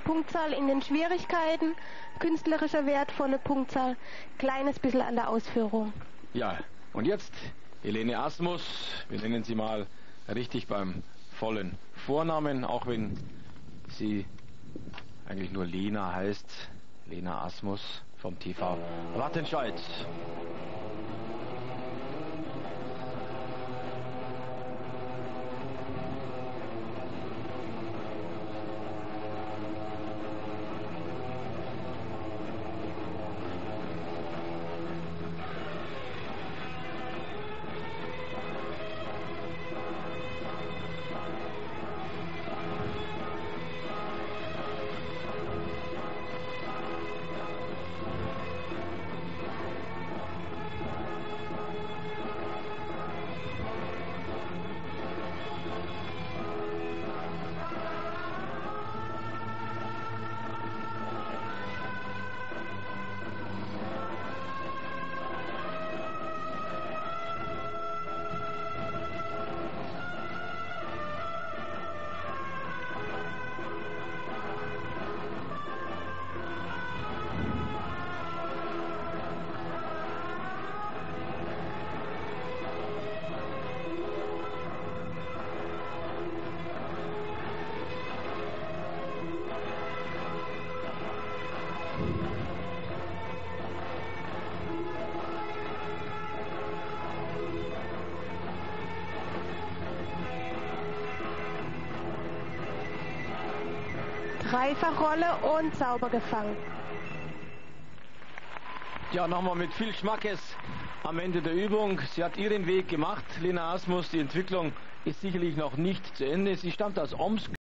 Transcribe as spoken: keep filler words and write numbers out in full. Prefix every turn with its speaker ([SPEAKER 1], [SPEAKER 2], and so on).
[SPEAKER 1] Punktzahl in den Schwierigkeiten, künstlerischer Wert volle Punktzahl, kleines bisschen an der Ausführung.
[SPEAKER 2] Ja, und jetzt Helene Asmus, wir nennen sie mal richtig beim vollen Vornamen, auch wenn sie eigentlich nur Lena heißt, Lena Asmus vom T V Wattenscheid.
[SPEAKER 1] Dreifachrolle und sauber gefangen.
[SPEAKER 2] Ja, nochmal mit viel Schmackes am Ende der Übung. Sie hat ihren Weg gemacht, Lena Asmus. Die Entwicklung ist sicherlich noch nicht zu Ende. Sie stammt aus Omsk.